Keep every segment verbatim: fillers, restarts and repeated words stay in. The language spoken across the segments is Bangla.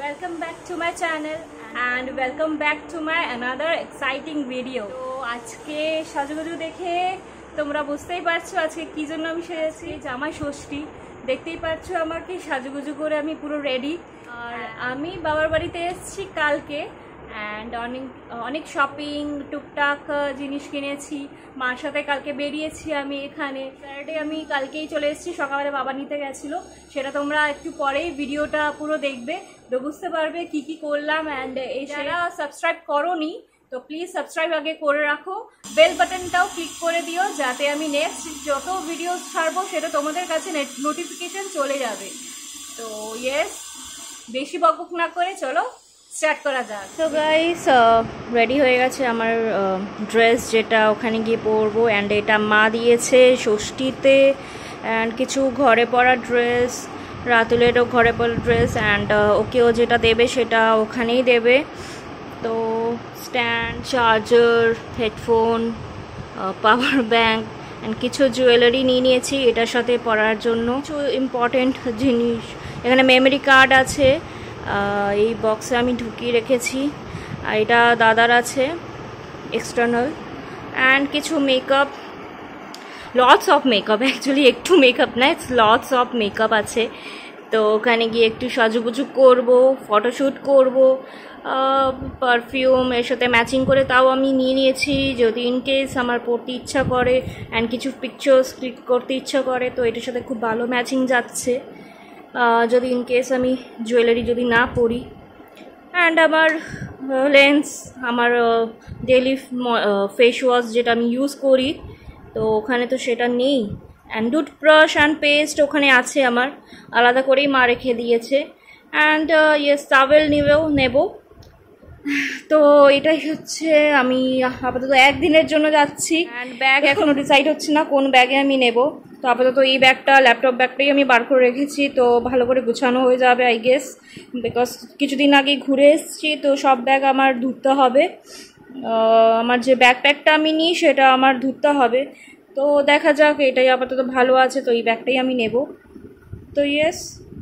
Welcome back to my channel and welcome back to my another exciting video. তো আজকে সাজুগুজু দেখে তোমরা বুঝতেই পারছো আজকে কি জন্য আমি সেজেছি। জামাই ষষ্ঠী, দেখতেই পাচ্ছ আমাকে সাজুগুজু করে আমি পুরো রেডি। আর আমি বাবার বাড়িতে এসেছি কালকে অ্যান্ড অনেক অনেক শপিং টুকটাক জিনিস কিনেছি। মার সাথে কালকে বেরিয়েছি আমি। এখানে স্যাটারডে আমি কালকেই চলে এসেছি, সকালে বাবা নিতে গেছিলো। সেটা তোমরা একটু পরেই ভিডিওটা পুরো দেখবে, তো বুঝতে পারবে কি কি করলাম। অ্যান্ড এই যারা সাবস্ক্রাইব করোনি তো প্লিজ সাবস্ক্রাইব আগে করে রাখো, বেল বাটনটাও ক্লিক করে দিও যাতে আমি নেক্সট যত ভিডিও ছাড়বো সেটা তোমাদের কাছে নোটিফিকেশন চলে যাবে। তো ইয়েস, বেশি বকবক না করে চলো স্টার্ট করা যাক। তো গাইস রেডি হয়ে গেছে আমার ড্রেস, যেটা ওখানে গিয়ে পরবো। অ্যান্ড এটা মা দিয়েছে ষষ্ঠীতে। অ্যান্ড কিছু ঘরে পরা ড্রেস, রাতুলেরও ঘরে পরা ড্রেস। অ্যান্ড ওকেও যেটা দেবে সেটা ওখানেই দেবে। তো stand, charger, headphone, power bank and কিছু জুয়েলারি নিয়ে নিয়েছি এটার সাথে পরার জন্য। কিছু ইম্পর্টেন্ট জিনিস, এখানে মেমোরি কার্ড আছে, এই বক্সে আমি ঢুকিয়ে রেখেছি। আর এটা দাদার আছে এক্সটার্নাল। অ্যান্ড কিছু makeup, lots of makeup, actually একটু মেকআপ না, ইটস লটস অফ মেকআপ আছে। তো ওখানে গিয়ে একটু সাজুগুজু করবো, ফটোশ্যুট করবো, পারফিউম এর সাথে ম্যাচিং করে তাও আমি নিয়ে নিয়েছি, যদি ইনকেস আমার পড়তে ইচ্ছা করে অ্যান্ড কিছু পিকচার্স ক্লিক করতে ইচ্ছা করে তো এটার সাথে খুব ভালো ম্যাচিং যাচ্ছে, যদি ইনকেস আমি জুয়েলারি যদি না পরি। অ্যান্ড আমার লেন্স, আমার ডেইলি ফেস ওয়াশ যেটা আমি ইউজ করি তো ওখানে তো সেটা নেই। অ্যান্ড টুথব্রাশ অ্যান্ড পেস্ট ওখানে আছে আমার, আলাদা করেই মা রেখে দিয়েছে। অ্যান্ড ইয়েস, টাওয়েল নেবেও নেব। তো এটাই হচ্ছে, আমি আপাতত একদিনের জন্য যাচ্ছি। অ্যান্ড ব্যাগ এখনও ডিসাইড হচ্ছে না কোন ব্যাগে আমি নেব। তো আপাতত এই ব্যাগটা, ল্যাপটপ ব্যাগটাই আমি বার করে রেখেছি, তো ভালো করে গুছানো হয়ে যাবে আই গেস, বিকজ কিছুদিন আগে ঘুরে এসেছি তো সব ব্যাগ আমার ধুতে হবে। আমার যে ব্যাকপ্যাকটা আমি নিই সেটা আমার ধুতে হবে। তো দেখা যাক, এটাই আপাতত ভালো আছে, তো এই ব্যাগটাই আমি নেব। তো ইয়েস,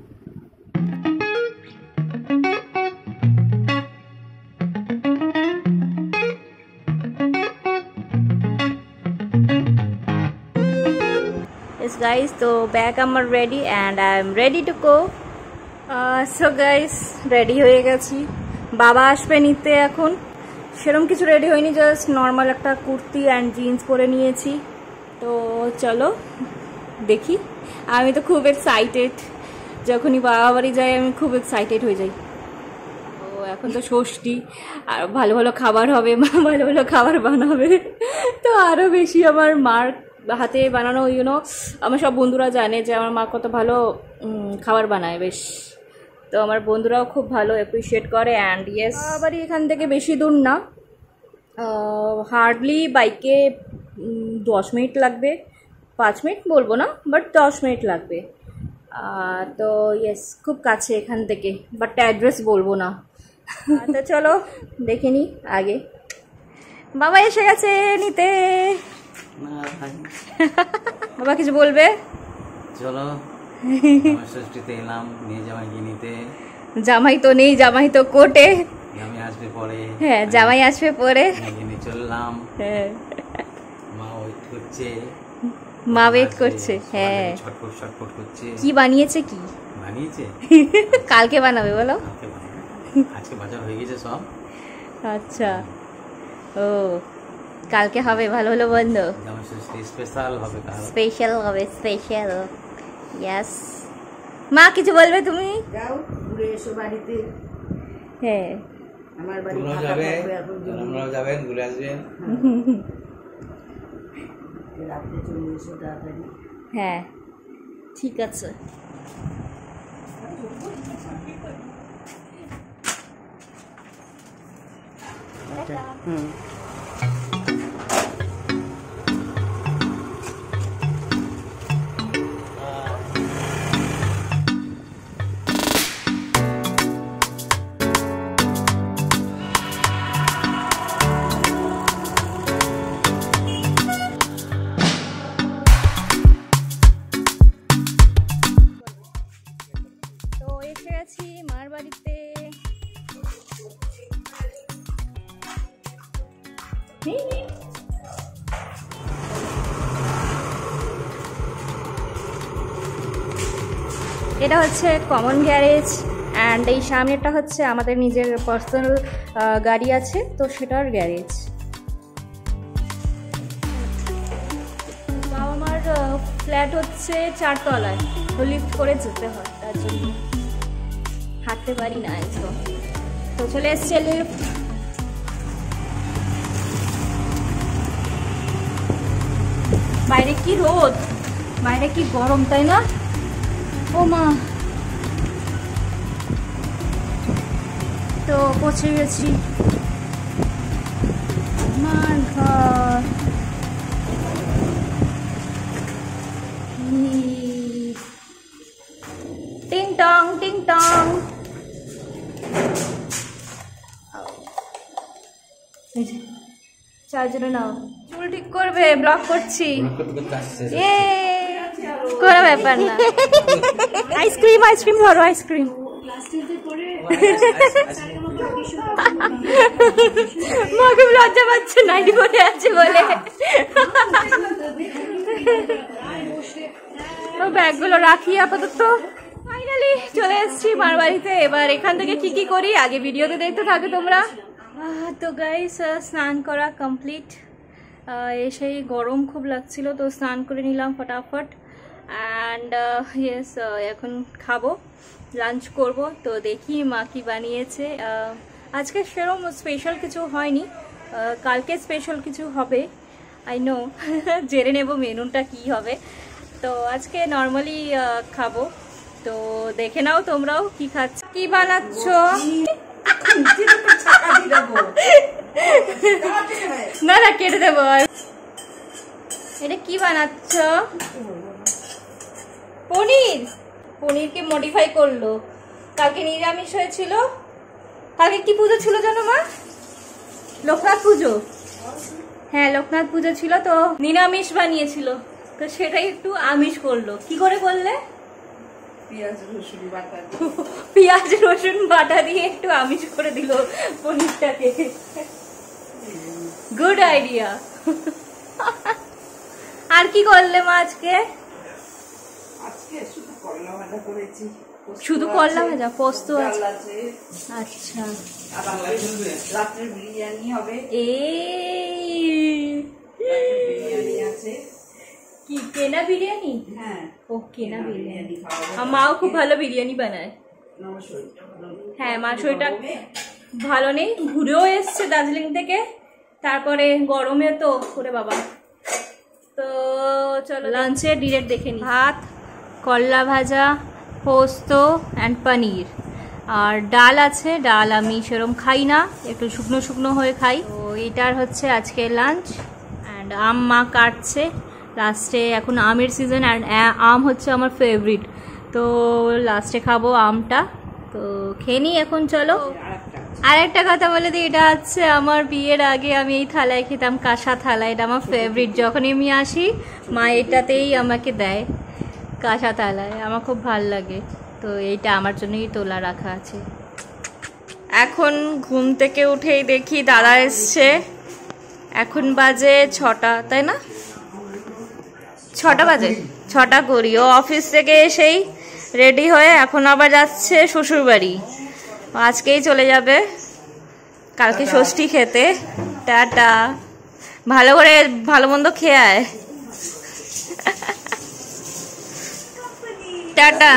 Yes guys, তো ব্যাগ আমার ready and I am ready to go. So guys, ready হয়ে গেছি। বাবা আসবে নিতে। এখন সেরকম কিছু রেডি হয়নি, জাস্ট নর্মাল একটা কুর্তি অ্যান্ড জিন্স পরে নিয়েছি। তো চলো দেখি। আমি তো খুব এক্সাইটেড, যখনই বাবা বাড়ি যাই আমি খুব এক্সাইটেড হয়ে যাই। তো এখন তো ষষ্ঠী, আর ভালো ভালো খাবার হবে, মা ভালো ভালো খাবার বানাবে। তো আরও বেশি আমার মার হাতে বানানো, ইউনো আমার সব বন্ধুরা জানে যে আমার মা কত ভালো খাবার বানায় বেশ। তো আমার বন্ধুরাও খুব ভালো অ্যাপ্রিসিয়েট করে। অ্যান্ড ইয়েস, বাড়ি এখান থেকে বেশি দূর না, হার্ডলি বাইকে দশ মিনিট লাগবে, পাঁচ মিনিট বলবো না, বাট দশ মিনিট লাগবে। তো ইয়েস, খুব কাছে এখান থেকে, বাট অ্যাড্রেস বলবো না। তো চলো দেখে নিই আগে। বাবা এসে গেছে নিতে। বাবা কিছু বলবে? চলো ষষ্ঠীতে এলাম, নিয়ে জামাইকে নিতে। জামাই তো নেই, জামাই তো কোর্টে, জামাই আসবে পরে। হ্যাঁ, জামাই আসবে পরে, নিয়ে চললাম। হ্যাঁ, মা ওয়েট করছে, মা ওয়েট করছে। হ্যাঁ, ছটফট ছটফট করছে। কি বানিয়েছে? কি বানিয়েছে? কালকে বানাবে বলো? কালকে বানাবে, আজকে বাজার হয়ে গেছে সব। আচ্ছা, ও কালকে হবে ভালো ভালো বন্ধ, স্পেশাল হবে, স্পেশাল হবে, স্পেশাল। ইয়েস, মা কিছু বলবে? তুমি যাও ঘুরে এসো বাড়িতে। হ্যাঁ, আমার বাড়ি যাবে, আমরাও যাবেন, ঘুরে আসবেন। রাতে চলে এসো তাড়াতাড়ি। হ্যাঁ ঠিক আছে। হুম, তো এসে গেছি মার বাড়িতে। এটা হচ্ছে কমন গ্যারেজ অ্যান্ড এই সামনেটা হচ্ছে আমাদের নিজের পার্সোনাল গাড়ি আছে, তো সেটার গ্যারেজ। বাবা মার ফ্ল্যাট হচ্ছে চারতলায়, তো লিফট করে যেতে হয়, তার জন্য হাঁটতে পারি না একদম। তো চলে এসছে লিফট। বাইরে কি রোদ, বাইরে কি গরম, তাই না? ও মা, তো পৌঁছে গেছি আমার ঘর। টিং টং টিং টং। চারজনে নাও, চুল ঠিক করবে, ব্লগ করছি। কোনো ব্যাপার না। আইসক্রিম আইসক্রিম ধরো, আইসক্রিম। মা খুব লজ্জা পাচ্ছে, নাইটি পরে আছে বলে। ব্যাগগুলো রাখি আপাতত। ফাইনালি চলে এসেছি মার বাড়িতে। এবার এখান থেকে কি কি করি আগে ভিডিওতে দেখতে থাকো তোমরা। তো গাইস, স্নান করা কমপ্লিট। এসেই গরম খুব লাগছিল, তো স্নান করে নিলাম ফটাফট। অ্যান্ড ইয়েস, এখন খাবো, লাঞ্চ করব। তো দেখি মা কি বানিয়েছে। আজকে সেরকম স্পেশাল কিছু হয়নি, কালকে স্পেশাল কিছু হবে, আই নো। জেনে নেব মেনুটা কি হবে। তো আজকে নর্মালি খাবো, তো দেখে নাও তোমরাও কি খাচ্ছ, কি বানাচ্ছ। না না, কেটে দেবো। এটা কি বানাচ্ছ? পনির। পনিরকে মডিফাই করলো। কালকে নিরামিষ হয়েছিল। কালকে কি পুজো ছিল জানো মা? লোকনাথ পুজো। হ্যাঁ, লোকনাথ পুজো ছিল, তো নিরামিষ বানিয়েছিল, তো সেটাই একটু আমিষ করলো। কি করে করলে? পেঁয়াজ রসুন বাটা পেঁয়াজ রসুন বাটা দিয়ে একটু আমিষ করে দিল পনিরটাকে। Good idea. আর কি করলে মা আজকে? আজকে শুধু করলা ভাজা করেছি। শুধু করলা ভাজা, পোস্ত আছে। আচ্ছা, রাত্রে বিরিয়ানি হবে। এই বিরিয়ানি আছে। কি কেনা বিরিয়ানি? হ্যাঁ, ও কেনা বিরিয়ানি। মাও খুব ভালো বিরিয়ানি বানায়। হ্যাঁ, মা শরীরটা ভালো নেই, ঘুরেও এসছে দার্জিলিং থেকে, তারপরে গরমে তো করে বাবা। তো চলো লাঞ্চে ডিরেক্ট দেখে নি। ভাত, করলা ভাজা, পোস্ত অ্যান্ড পনির, আর ডাল আছে। ডাল আমি সেরকম খাই না, একটু শুকনো শুকনো হয়ে খাই। তো এটার হচ্ছে আজকে লাঞ্চ। অ্যান্ড আম মা কাটছে লাস্টে। এখন আমের সিজন, অ্যান্ড আম হচ্ছে আমার ফেভারিট, তো লাস্টে খাবো আমটা। তো খেয়ে নিই এখন। চলো, আর একটা কথা বলে দিই, এটা হচ্ছে আমার বিয়ের আগে আমি এই থালায় খেতাম, কাঁসা থালা। এটা আমার ফেভারিট। যখনই আমি আসি মা এটাতেই আমাকে দেয়, কাঁসা থালায়। আমার খুব ভাল লাগে, তো এইটা আমার জন্যই তোলা রাখা আছে। এখন ঘুম থেকে উঠেই দেখি দাদা এসছে। এখন বাজে ছটা, তাই না? ছটা বাজে, ছটা করি। ও অফিস থেকে এসেই রেডি হয়ে এখন আবার যাচ্ছে শ্বশুর বাড়ি। আজকেই চলে যাবে, কালকে ষষ্ঠী খেতে। টাটা, ভালো করে ভালো মন্দ খেয়ে আয়। টাটা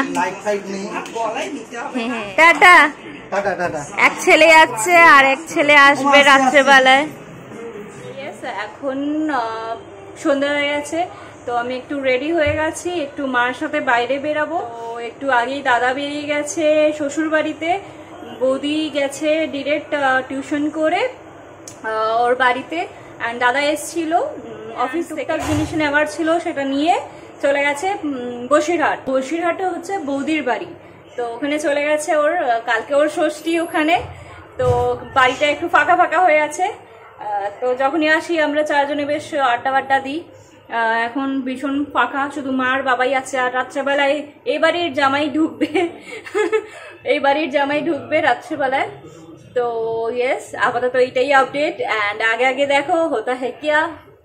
টাটা। এক ছেলে যাচ্ছে আর এক ছেলে আসবে রাত্রেবেলায়। এখন সন্ধ্যা হয়ে গেছে, তো আমি একটু রেডি হয়ে গেছি, একটু মার সাথে বাইরে বেরাবো। একটু আগেই দাদা বেরিয়ে গেছে শ্বশুর বাড়িতে, বৌদি গেছে ডিরেক্ট টিউশন করে ওর বাড়িতে। অ্যান্ড দাদা এসছিল অফিস থেকে, জিনিস নেওয়ার ছিল, সেটা নিয়ে চলে গেছে বসিরহাট। বসিরহাটে হচ্ছে বৌদির বাড়ি, তো ওখানে চলে গেছে ওর। কালকে ওর ষষ্ঠী ওখানে, তো বাড়িটা একটু ফাঁকা ফাঁকা হয়ে আছে। তো যখনই আসি আমরা চারজনে বেশ আড্ডা বাড্ডা দিই। এখন ভীষণ ফাঁকা, শুধু মার বাবাই আছে। আর রাত্রেবেলায় এই বাড়ির জামাই ঢুকবে এই বাড়ির জামাই ঢুকবে রাত্রেবেলায়। तो यस आपातत এইটাই আপডেট एंड आगे आगे देखो होता है क्या।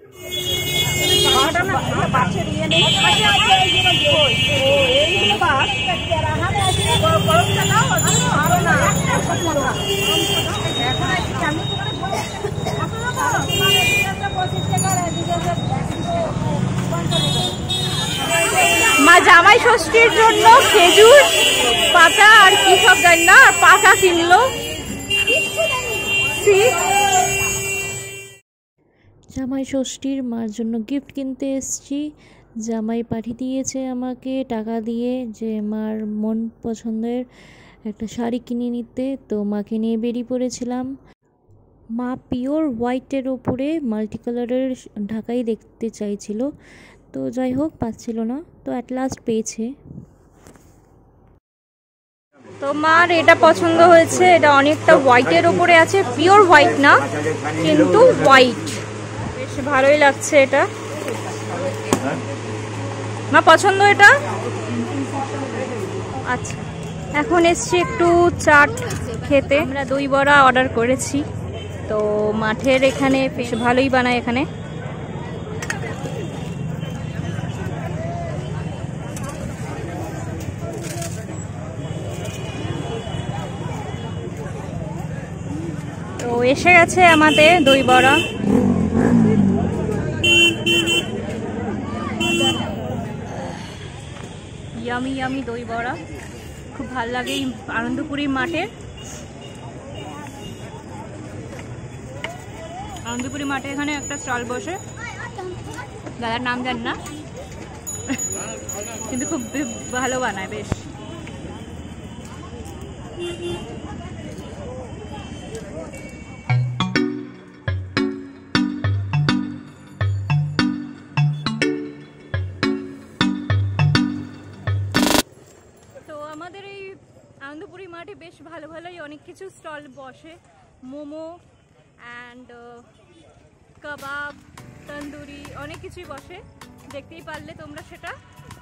মা জামাই ষষ্ঠীর জন্য খেজুর পাতা আর কি সব জানি না পাকা কিনলো। জামাই ষষ্ঠীর মার জন্য গিফট কিনতে এসেছি। জামাই পাঠিয়ে দিয়েছে আমাকে টাকা দিয়ে যে মার মন পছন্দের একটা শাড়ি কিনে নিতে। তো মাকে নিয়ে বেরিয়ে পড়েছিলাম। মা পিওর হোয়াইটের ওপরে মাল্টি কালারের ঢাকাই দেখতে চাইছিল, তো যাই হোক পাচ্ছিল না, তো অ্যাট লাস্ট পেয়েছে। তো মার এটা পছন্দ হয়েছে, এটা অনেকটা হোয়াইটের ওপরে আছে, পিওর হোয়াইট না কিন্তু হোয়াইট, বেশ ভালোই লাগছে এটা। মা পছন্দ এটা? আচ্ছা এখন এসছি একটু চাট খেতে। আমরা দই বড়া অর্ডার করেছি, তো মাঠের এখানে বেশ ভালোই বানায় এখানে। তো এসে গেছে আমাদের দই বড়া। ইয়ামি ইয়ামি দই বড়া খুব ভালো লাগে আনন্দপুরি মাঠে। আনন্দপুরি মাঠে এখানে একটা স্টল বসে, দাদার নাম জানি না কিন্তু খুব ভালো বানায় বেশ। আমাদের এই আনন্দপুরি মাঠে বেশ ভালো ভালোই অনেক কিছু স্টল বসে, মোমো অ্যান্ড কাবাব, তন্দুরি অনেক কিছুই বসে, দেখতেই পারলে তোমরা সেটা।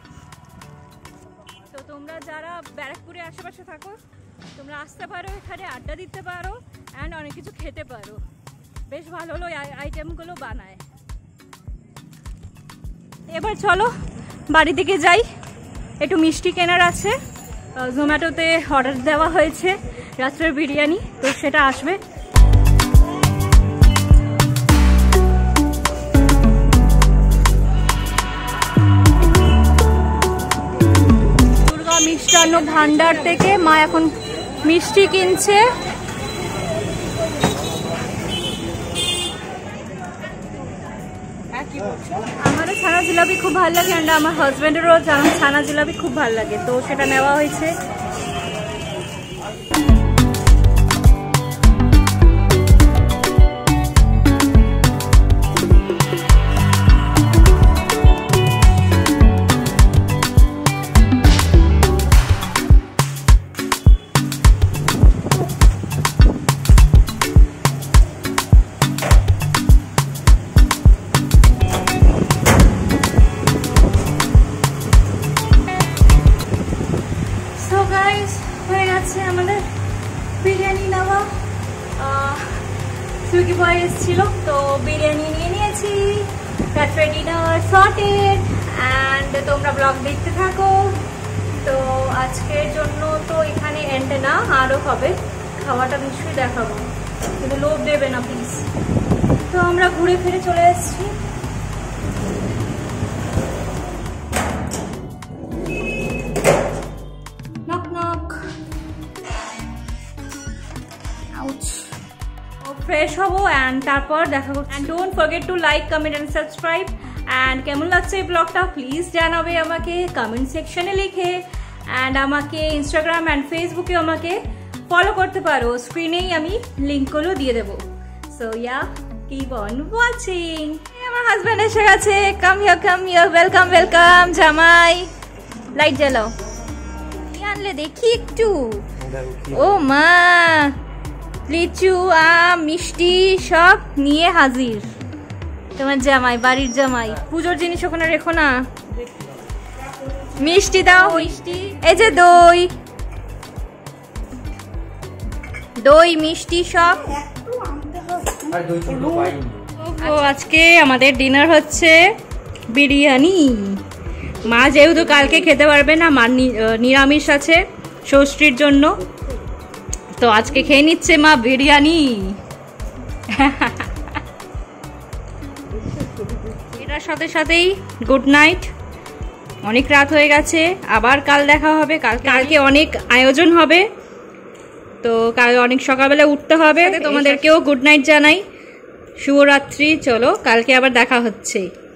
তো তোমরা যারা ব্যারাকপুরে আশেপাশে থাকো তোমরা আসতে পারো, এখানে আড্ডা দিতে পারো অ্যান্ড অনেক কিছু খেতে পারো, বেশ ভালো ভালো আইটেমগুলো বানায়। এবার চলো বাড়ি থেকে যাই, একটু মিষ্টি কেনার আছে। জোম্যাটোতে অর্ডার দেওয়া হয়েছে রাত্রের বিরিয়ানি, তো সেটা আসবে। দুর্গা মিষ্টান্ন ভান্ডার থেকে মা এখন মিষ্টি কিনছে। আমারও ছানা জিলাপি খুব ভালো লাগে অ্যান্ড আমার হাজব্যান্ডেরও ছানা জিলাপি খুব ভালো লাগে, তো সেটা নেওয়া হয়েছে। আমাদের বিরিয়ানি নেওয়া, সুইগি বয় এসেছিল তো বিরিয়ানি নিয়ে নিয়েছি। রাত্রে ডিনার সর্টেড অ্যান্ড তোমরা ব্লগ দেখতে থাকো। তো আজকের জন্য তো এখানে এন্ড না, আরও হবে, খাওয়াটা নিশ্চয়ই দেখাবো, কিন্তু লোভ দেবে না প্লিজ। তো আমরা ঘুরে ফিরে চলে এসেছি। ফ্রেশ হবো অ্যান্ড তারপর দেখা করছি। And don't forget to like, comment and subscribe. And কেমন লাগছে এই ব্লগটা প্লিজ জানাবে আমাকে কমেন্ট সেকশনে লিখে। অ্যান্ড আমাকে ইনস্টাগ্রাম অ্যান্ড ফেসবুকে আমাকে ফলো করতে পারো, স্ক্রিনেই আমি লিঙ্কগুলো দিয়ে দেবো। So yeah keep on watching. আমার হাজব্যান্ড এসে গেছে, come here come here, welcome welcome. জামাই লাইট জ্বালাও, কি আনলে দেখি একটু। ও মা, লিচু, আম, মিষ্টি সব নিয়ে হাজির তোমার জামাই, বাড়ির জামাই। পুজোর জিনিস ওখানে রেখো না, মিষ্টি দাও, মিষ্টি। এই যে দই, দই মিষ্টি সব। একটু আনতে হবে। আর দই শুধু পাইনি। তো আজকে আমাদের ডিনার হচ্ছে বিরিয়ানি। মা যেহেতু কালকে খেতে পারবে না, মা নিরামিষ আছে ষষ্ঠীর জন্য, তো আজকে খেয়ে নিচ্ছে মা বিরিয়ানি। এটার সাথে সাথেই গুড নাইট, অনেক রাত হয়ে গেছে, আবার কাল দেখা হবে। কাল কালকে অনেক আয়োজন হবে, তো কাল অনেক সকালবেলা উঠতে হবে। তোমাদেরকেও গুড নাইট জানাই, শুভরাত্রি। চলো কালকে আবার দেখা হচ্ছে।